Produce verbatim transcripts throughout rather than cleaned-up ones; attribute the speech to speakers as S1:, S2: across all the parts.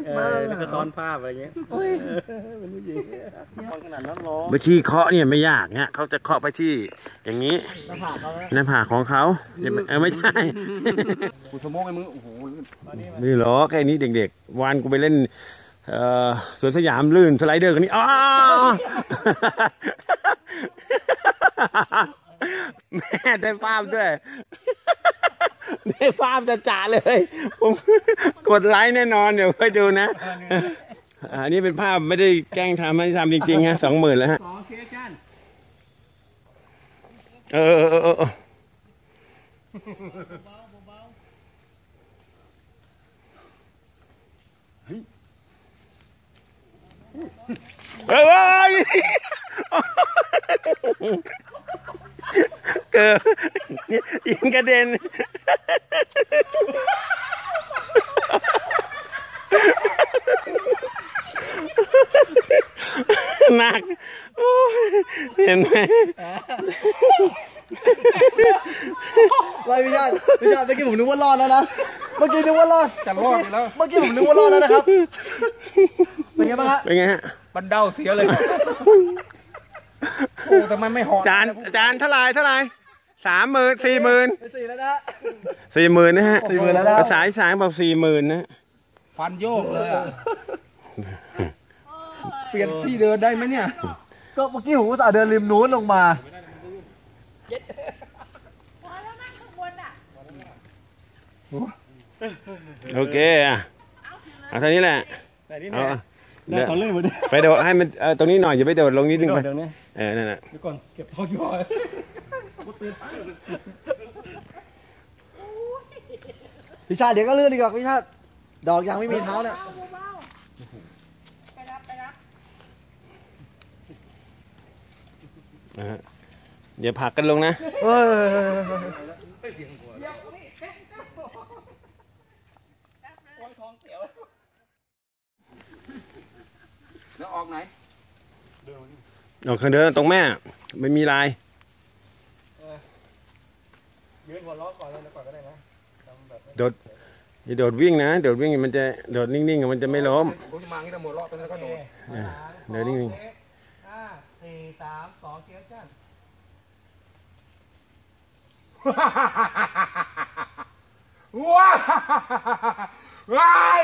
S1: แล้วก็ซ้อนภาพอะไรเงี้ยเป็นผู้หญิงขนาดนั้นร้อง
S2: วิธีเคาะเนี่ยไม่ยากเนี่ยเขาจะเคาะไปที่อย่างนี้หน้าผากเขาหน้าผากของเขาเออไม่ใช่
S1: กูสมองไอ้มึงโอ้โห
S2: นี่หรอแค่นี้เด็กๆวานกูไปเล่นสวนสยามลื่นสไลเดอร์กันนี่อ้าแม่ได้ภาพด้วยได้ภาพจะจ่าเลยผมกดไลค์แน่นอนเดี๋ยวค่อยดูนะอันนี้เป็นภาพไม่ได้แกล้งทำไม่ได้ทำจริงๆฮะสองหมื่นแล้วฮะ
S1: สองเคจัน
S2: เออเออเออเออเฮ้ยเกิดยิงกระเด็นหนักเห็นไหม
S1: ไม่พี่ชาติพี่ชาติเมื่อกี้ผมนึกว่ารอดแล้วนะเมื่อกี้นึกว่ารอด
S3: จะรอดแล้ว
S1: เมื่อกี้ผมนึกว่ารอดแล้วนะครับเป็นไงบ้างฮะ
S2: เป็นไงฮะ
S3: บันเดาเสียเลยโอ้แต่มันไม่หอ
S2: จานจานเท่าไรเท่าไรสามหมื่นสี่หมื่น
S1: สี่แล้วนะ
S2: สี่หมื่นนะฮะ
S1: สี่หมื่นแล้วนะ
S2: ภาษาอีสานบอกสี่หมื่นนะ
S3: ฟันโยกเลยอ่ะเปลี่ยนที่เดินได้ไหมเนี่ย
S1: ก็เมื่อกี้ผมก็จะเดินริมนู้นลงมา
S2: โอเคอ่ะเอาเท่านี้แหละเอาไปโดดให้มันตรงนี้หน่อยอย่าไปโดดลงนิดนึงไปเออนั่นแหละ
S3: เดี๋ยวก่อนเก็บทองย่อย
S1: พี่ชาติเดี๋ยวก็เลื่อนดีกว่าพี่ชาติดอกยังไม่มีเท้าเนี่ย
S4: ไปรับไปรับ
S2: อย่าผลักกันลงนะ
S1: เออ
S3: แล้วออกไหน
S2: ออกข้างเดินตรงแม่ไม่มีลาย
S1: ยืนหัวล้อก่อนแล้วก่อนก็ได้นะ
S2: โดดอย่าโดดวิ่งนะโดดวิ่งมันจะโดดนิ่งๆมันจะไม่ล้ม
S3: ผมจะมาที่ตะหมดล้อไปแล้วก็โดด
S2: เดินนิ่ง
S1: ๆห้าสี่สามสองเกียร์จ้าน
S3: ว้าว้าย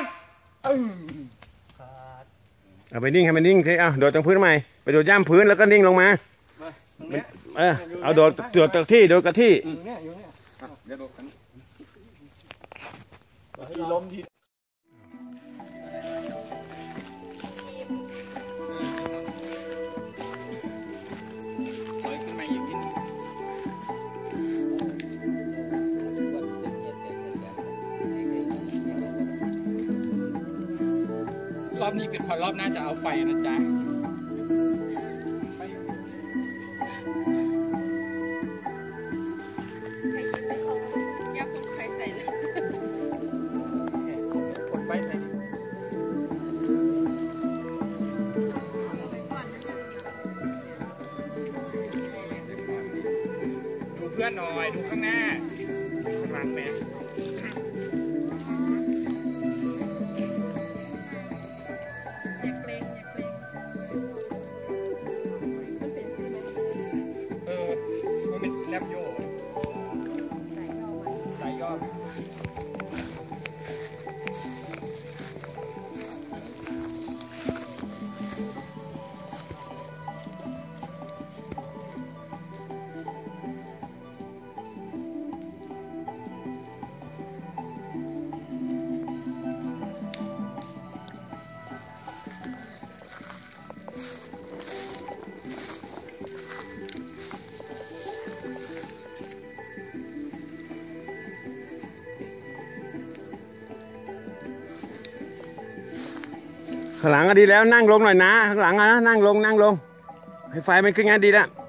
S2: เอาไปนิ่งให้มันนิ่งสิเอาโดดตรงพื้นใหม่ไปโดดย่ำพื้นแล้วก็นิ่งลงมาเออเอาโดดโดดจากที่โดดกับที่
S3: เดี๋ยวโดดกัน
S1: ล้มที
S3: รอบนี้เป็นพอรอบหน้าจะเอาไฟนะจ๊ะดูเพื่อนหน่อยดูข้างหน้าข้างหลังแม่แลบโยสายย่อ
S2: ข้างหลังก็ดีแล้วนั่งลงหน่อยนะข้างหลังนะนั่งลงนั่งลงให้ไฟมันขึ้นงานดีแล้ว